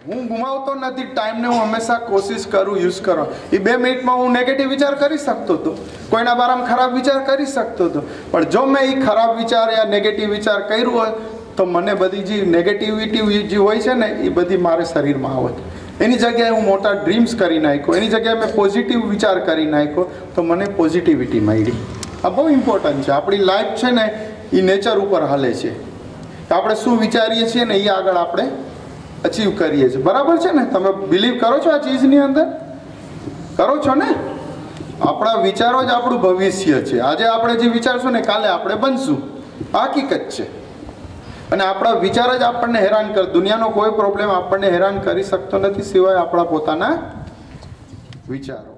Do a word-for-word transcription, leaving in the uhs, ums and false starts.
હું ગુમાવતો નથી ટાઈમને, હું હંમેશા કોશિશ કરું યુઝ કરો. એ બે મિનિટમાં હું નેગેટિવ વિચાર કરી શકતો હતો, કોઈના બારામાં ખરાબ વિચાર કરી શકતો હતો, પણ જો મેં એ ખરાબ વિચાર યા નેગેટિવ વિચાર કર્યું હોય તો મને બધી જે નેગેટિવિટી જે હોય છે ને એ બધી મારે શરીરમાં આવે. એની જગ્યાએ હું મોટા ડ્રીમ્સ કરી નાખ્યો, એની જગ્યાએ મેં પોઝિટિવ વિચાર કરી નાખ્યો તો મને પોઝિટિવિટી મળી. આ બહુ ઇમ્પોર્ટન્ટ છે. આપણી લાઈફ છે ને એ નેચર ઉપર હાલે છે. આપણે શું વિચારીએ છીએ ને એ આગળ આપણે અચીવ કરીએ છીએ. બરાબર છે ને? તમે બિલીવ કરો છો આ ચીજની અંદર? કરો છો ને? આપણા વિચારો જ આપણું ભવિષ્ય છે. આજે આપણે જે વિચારશું ને કાલે આપણે બનશું. હકીકત છે. અને આપણા વિચાર જ આપણને હેરાન કરે. દુનિયાનો કોઈ પ્રોબ્લેમ આપણને હેરાન કરી શકતો નથી સિવાય આપણા પોતાના વિચારો.